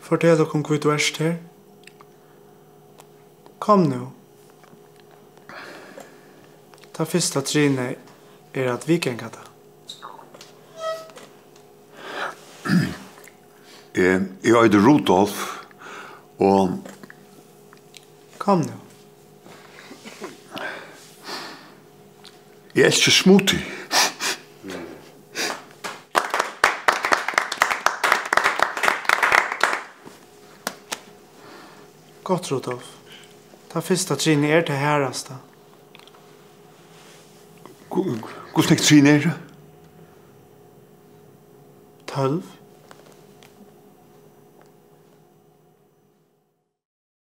Fortell oss om hva du er her. Kom nu. Ta första trinne är att vi kan kata. Jag heter Rudolf och... Kom nu. Jag älskar smoothie. Gott, Rudolf. Ta första trinne är det häraste. Hur snägt trinne är det? 12.